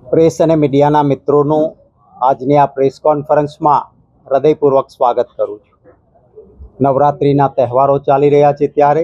Press અને મીડિયાના મિત્રોનું આજની આ પ્રેસ કોન્ફરન્સમાં હૃદયપૂર્વક સ્વાગત કરું છું. નવરાત્રિના તહેવારો ચાલી રહ્યા છે ત્યારે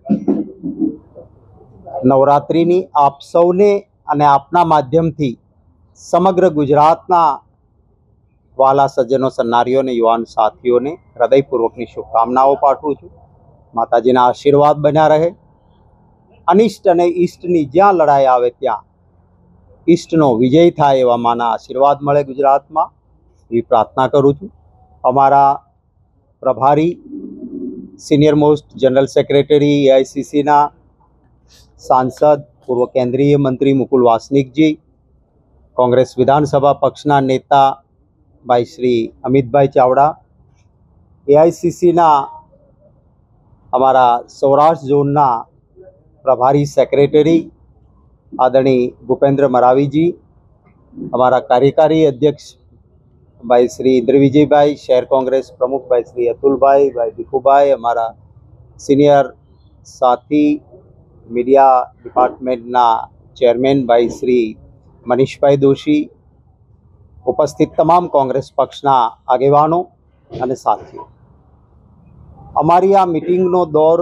નવરાત્રિની આપ સૌને અને આપના માધ્યમથી સમગ્ર ગુજરાતના વાલા સજ્જનો, સન્નારીઓને, યુવાન સાથીઓને હૃદયપૂર્વકની શુભકામનાઓ પાઠવું છું. માતાજીના આશીર્વાદ બન્યા રહે. અનિષ્ટ અને ઈષ્ટની જ્યાં લડાઈ આવે ત્યાં ઈષ્ટનો વિજય થાય એવા માના આશીર્વાદ મળે ગુજરાતમાં એવી પ્રાર્થના કરું છું. અમારા પ્રભારી સિનિયર મોસ્ટ જનરલ સેક્રેટરી એઆઈસીસીના સાંસદ, પૂર્વ કેન્દ્રીય મંત્રી મુકુલ વાસનિકજી, કોંગ્રેસ વિધાનસભા પક્ષના નેતા ભાઈ શ્રી અમિતભાઈ ચાવડા, એઆઈસીસીના અમારા સૌરાષ્ટ્ર ઝોનના પ્રભારી સેક્રેટરી આદરણીય ભૂપેન્દ્ર મરાવીજી, અમારા કાર્યકારી અધ્યક્ષ ભાઈ શ્રી ઇન્દ્રવિજયભાઈ, શહેર કોંગ્રેસ પ્રમુખ ભાઈ શ્રી અતુલભાઈ, ભાઈ ભીખુભાઈ, અમારા સિનિયર સાથી મીડિયા ડિપાર્ટમેન્ટના ચેરમેન ભાઈ શ્રી મનીષભાઈ દોશી, ઉપસ્થિત તમામ કોંગ્રેસ પક્ષના આગેવાનો અને સાથીઓ, અમારી આ મિટિંગનો દોર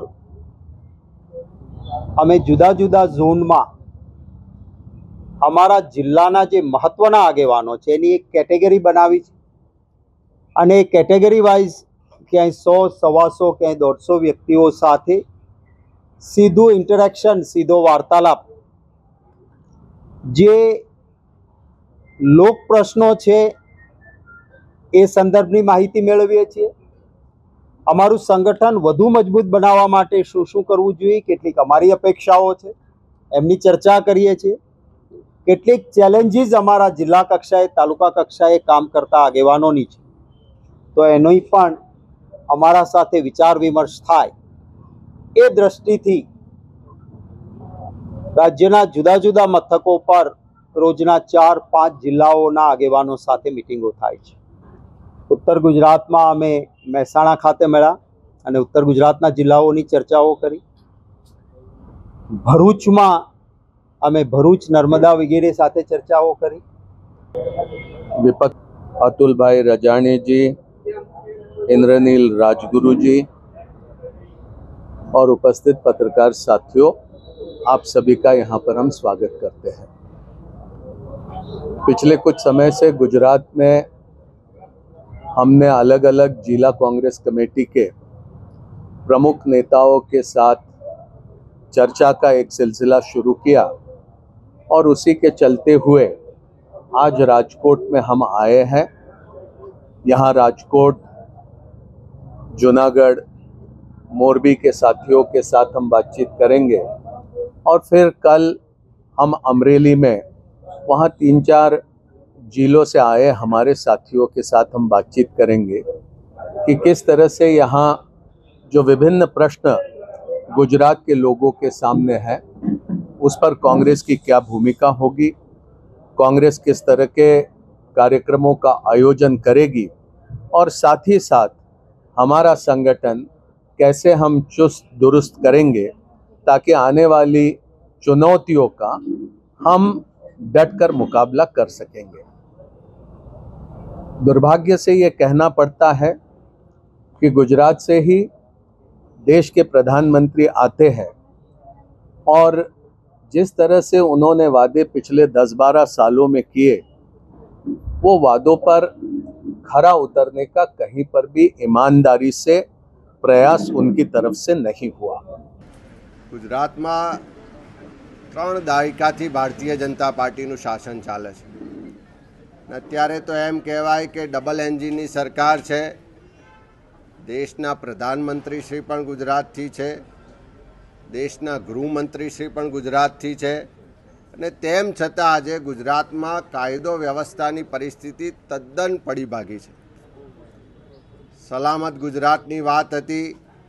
અમે જુદા જુદા ઝોનમાં અમારા જિલ્લાના જે મહત્વના આગેવાનો છે એની એક કેટેગરી બનાવી છે અને એ કેટેગરી વાઇઝ ક્યાંય 100, 125, ક્યાંય 150 વ્યક્તિઓ સાથે સીધું ઇન્ટરેક્શન, સીધો વાર્તાલાપ, જે લોક પ્રશ્નો છે એ સંદર્ભની માહિતી મેળવીએ છીએ. અમારું સંગઠન વધુ મજબૂત બનાવવા માટે શું શું કરવું જોઈએ, કેટલીક અમારી અપેક્ષાઓ છે એમની ચર્ચા કરીએ છીએ. કેટલીક ચેલેન્જીસ અમારા જિલ્લા કક્ષાએ, તાલુકા કક્ષાએ કામ કરતા આગેવાનોની છે, તો એનોય પણ અમારા સાથે વિચાર વિમર્શ થાય એ દ્રષ્ટિથી રાજ્યના જુદા જુદા મથકો પર રોજના 4-5 જિલ્લાઓના આગેવાનો સાથે મિટિંગો થાય છે. ઉત્તર ગુજરાતમાં અમે મહેસાણા ખાતે મળ્યા અને ઉત્તર ગુજરાતના જિલ્લાઓની ચર્ચાઓ કરી. ભરૂચમાં અમે ભરૂચ, નર્મદા વગેરે સાથે ચર્ચાઓ કરી. विपक्ष अतुल भाई रजानी जी, इंद्रनील राजगुरु जी और उपस्थित पत्रकार साथियों, आप सभी का यहाँ पर हम स्वागत करते हैं. पिछले कुछ समय से गुजरात में हमने अलग अलग जिला कांग्रेस कमेटी के प्रमुख नेताओं के साथ चर्चा का एक सिलसिला शुरू किया और उसी के चलते हुए आज राजकोट में हम आए हैं. यहाँ राजकोट, जूनागढ़, मोरबी के साथियों के साथ हम बातचीत करेंगे और फिर कल हम अमरेली में वहाँ 3-4 जिलों से आए हमारे साथियों के साथ हम बातचीत करेंगे कि किस तरह से यहाँ जो विभिन्न प्रश्न गुजरात के लोगों के सामने है उस पर कांग्रेस की क्या भूमिका होगी, कांग्रेस किस तरह के कार्यक्रमों का आयोजन करेगी और साथ ही साथ हमारा संगठन कैसे हम चुस्त दुरुस्त करेंगे ताकि आने वाली चुनौतियों का हम डटकर मुकाबला कर सकेंगे. दुर्भाग्य से ये कहना पड़ता है कि गुजरात से ही देश के प्रधानमंत्री आते हैं और जिस तरह से उन्होंने वादे पिछले 10-12 सालों में किए, वो वादों पर खरा उतरने का कहीं पर भी ईमानदारी से प्रयास उनकी तरफ से नहीं हुआ. गुजरात में 3 દાયકાથી ભારતીય જનતા પાર્ટીનું શાસન ચાલે છે. અત્યારે તો એમ કહેવાય કે ડબલ એન્જિનની સરકાર છે. દેશના પ્રધાનમંત્રીશ્રી પણ ગુજરાતથી છે, દેશના ગૃહમંત્રીશ્રી પણ ગુજરાતથી છે અને તેમ છતાં આજે ગુજરાતમાં કાયદો વ્યવસ્થાની પરિસ્થિતિ તદ્દન પડી ભાગી છે. સલામત ગુજરાતની વાત હતી.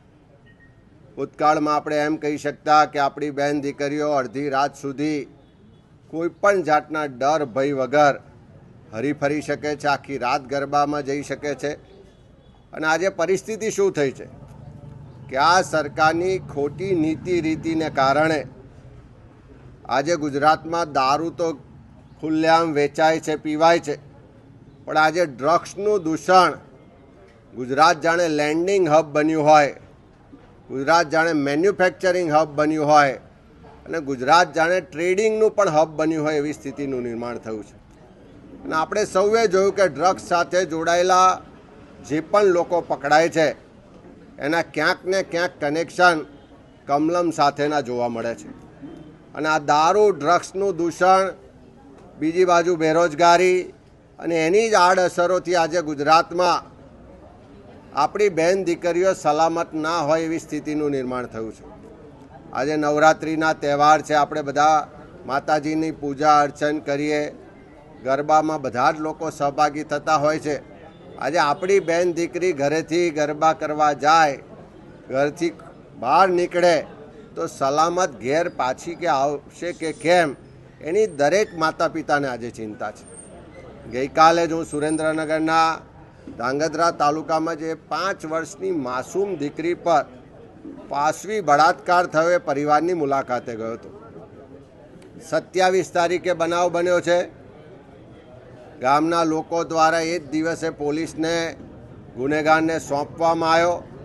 ભૂતકાળમાં આપણે એમ કહી શકતા કે આપણી બહેન દીકરીઓ અડધી રાત સુધી કોઈપણ જાતના ડર ભય વગર હરીફરી શકે છે, આખી રાત ગરબામાં જઈ શકે છે. અને આજે પરિસ્થિતિ શું થઈ છે કે આ સરકારની ખોટી નીતિ રીતિને કારણે આજે ગુજરાતમાં દારૂ તો ખુલ્લેઆમ વેચાય છે, પીવાય છે, પણ આજે ડ્રગ્સનું દૂષણ ગુજરાત જાણે લેન્ડિંગ હબ બન્યું હોય, ગુજરાત જાણે મેન્યુફેક્ચરિંગ હબ બન્યું હોય અને ગુજરાત જાણે ટ્રેડિંગનું પણ હબ બન્યું હોય એવી સ્થિતિનું નિર્માણ થયું છે. અને આપણે સૌએ જોયું કે ડ્રગ્સ સાથે જોડાયેલા જે પણ લોકો પકડાય છે એના ક્યાંક ને ક્યાંક કનેક્શન કમલમ સાથેના જોવા મળે છે. અને આ દારૂ ડ્રગ્સનું દૂષણ, બીજી બાજુ બેરોજગારી અને એની જ આડઅસરોથી આજે ગુજરાતમાં આપણી બહેન દીકરીઓ સલામત ના હોય એવી સ્થિતિનું નિર્માણ થયું છે. આજે નવરાત્રિના તહેવાર છે, આપણે બધા માતાજીની પૂજા અર્ચન કરીએ, ગરબામાં બધા જ લોકો સહભાગી થતા હોય છે. આજે આપણી બહેન દીકરી ઘરેથી ગરબા કરવા જાય, ઘરથી બહાર નીકળે તો સલામત ઘેર પાછી કે આવશે કે કેમ એની દરેક માતા પિતાને આજે ચિંતા છે. ગઈકાલે જ હું સુરેન્દ્રનગરના ધાંગધ્રા તાલુકામાં જે 5 વર્ષની માસૂમ દીકરી પર પાશવી બળાત્કાર થયો એ પરિવારની મુલાકાતે ગયો હતો. 27 તારીખે બનાવ બન્યો છે. ગામના લોકો દ્વારા એ જ દિવસે પોલીસને ગુનેગારને સોંપવામાં આવ્યો.